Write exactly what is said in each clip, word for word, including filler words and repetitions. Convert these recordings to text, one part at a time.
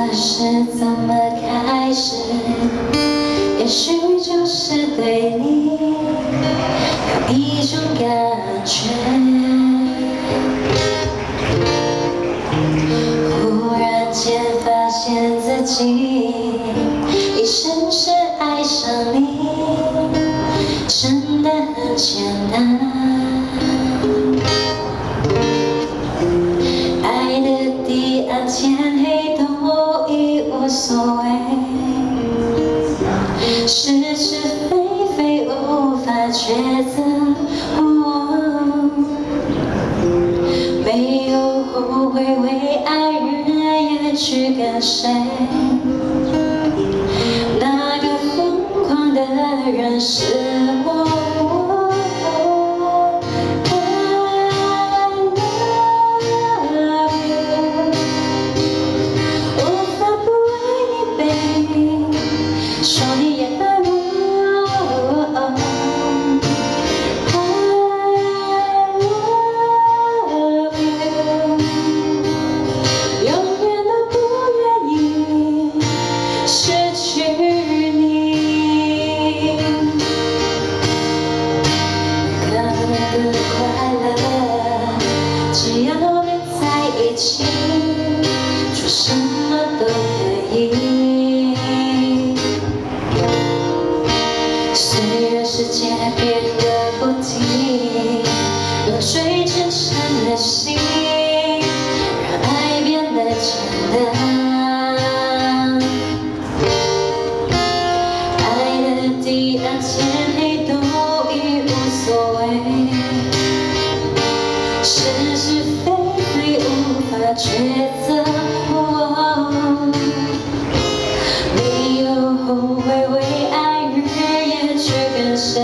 是怎么开始？也许就是对你有一种感觉，忽然间发现自己已深深爱上你，真的很简单。爱的地暗天黑都已无所谓，是是非非无法抉择。哦，没有后悔，为爱人也去跟随。那个疯狂的人是我。说你也爱我 ，I love you， 永远都不愿意失去你。更快乐，只要能在一起，说什么都可以。虽然世界变得不停，用最真诚的心，让爱变得简单。爱的地暗天黑都已无所谓，是是非非无法抉择。哦，没有后悔，为爱跟谁？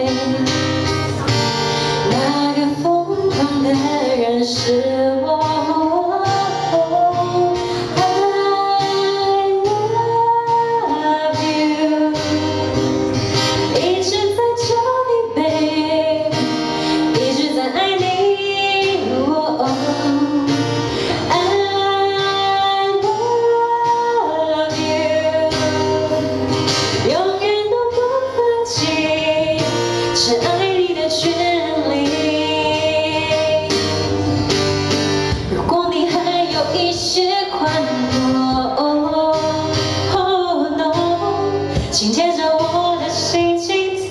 那个疯狂的人是我。I love you， 一直在找你 babe， 一直在爱你。哦 I love you， 永远都不放弃。是爱你的权利。如果你还有一些宽容 ，Oh no， 请接着我的心，请听，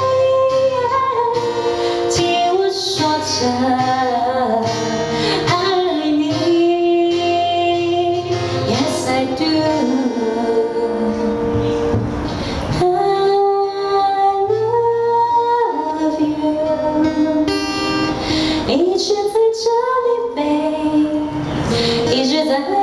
听我说着爱你。Yes I do。一直在这里，babe， 一直在。